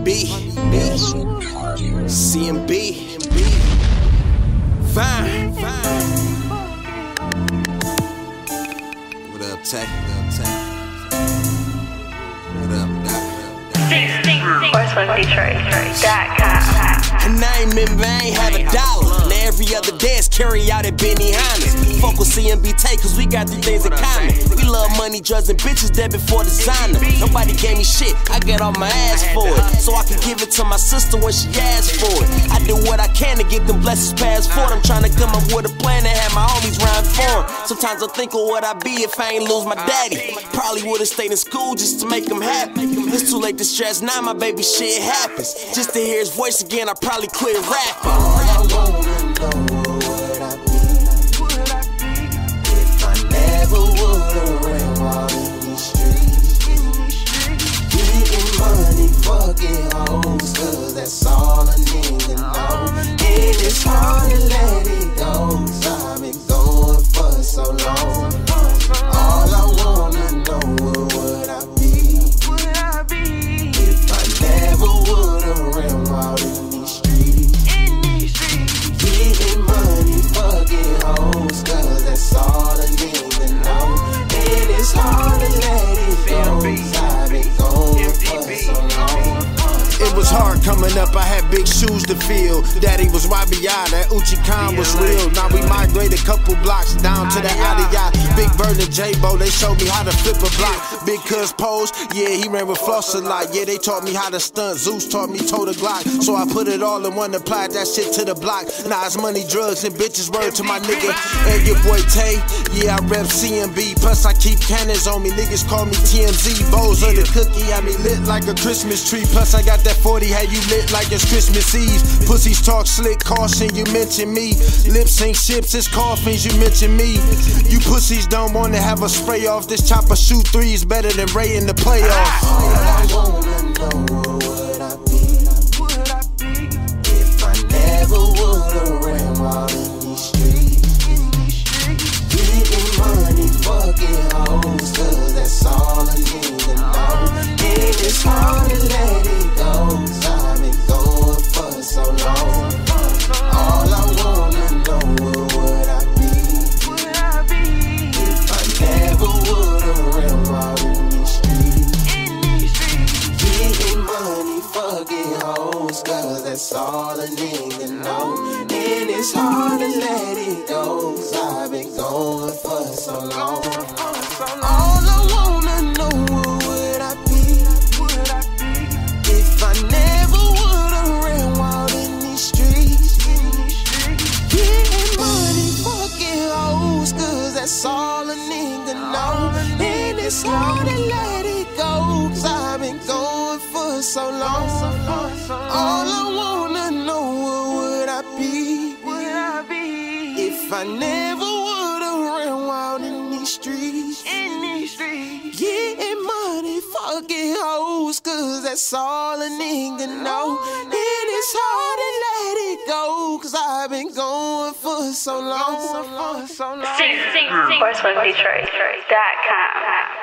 MDB, CMB, fine. What up, Taye? What up, Doc? And I ain't have $1. Now every other day it's carry out at Benihana's. Fuck with CMB Taye, cause we got 3 things in common. We love money, drugs, and bitches that before designer. Nobody gave me shit, I get off my ass for it. So I can give it to my sister when she asks for it. I do what I can to get them blessings passed forward. I'm trying to come up with a plan to have my homies rhyme for 'em. Sometimes I think of what I'd be if I ain't lose my daddy. Probably would've stayed in school just to make him happy. It's too late to stress now, my baby shit happens. Just to hear his voice again, I probably quit rapping. All I wanna know would I be if I never would've ran wild in these streets. Getting money, fucking hoes, cause that's all I need to know. And it's hard to let it go, cause I've been going for so long. All I wanna know would I be if I never would've ran wild in these streets. Getting money, fucking hoes, cause that's all I need to know. And it's hard to let it go, cause I've been going for so long. It was hard coming up, I had big shoes to fill. Daddy was YBI, that Uchi Khan was real. Now we migrated a couple blocks down to the Adiyah. Big Bird and J-Bo, they showed me how to flip a block. Big Cuz Pose, yeah, he ran with floss a lot. Yeah, they taught me how to stunt, Zeus taught me toe the Glock. So I put it all in one, applied that shit to the block. Now it's money, drugs, and bitches, word to my nigga. And your boy Taye, yeah, I rep CMB. Plus I keep cannons on me, niggas call me TMZ. Bowls of the cookie, I mean lit like a Christmas tree. Plus I got that 40, had you lit like it's Christmas Eve. Pussies talk slick, caution, you mention me. Lip sync ships, it's coffins, you mention me. You pussies don't wanna have a spray off. This chopper shoot threes better than Ray in the playoffs. All I wanna know would I be if I never would've ran wild in these streets. Getting money, fucking hoes, cause that's all I need to know. And it's hard to let it go, cause I've been going for so long. All I wanna know would I be if I never would've ran wild in these streets. Getting money, fucking hoes, cause that's all I need to know. And it's hard to let it go, cause I've been going for so long. All I wanna know would I be if I never would've ran wild in these streets. Getting money, fucking hoes, cause that's all I need to know. And it's hard to let it go, cause I've been going for so long. All I wanna know would I be if I never would've ran wild in these streets. Getting money, fucking hoes, cause that's all I need to know. And it's hard to let it go, cause I've been going for so long. Sing, Detroit.com.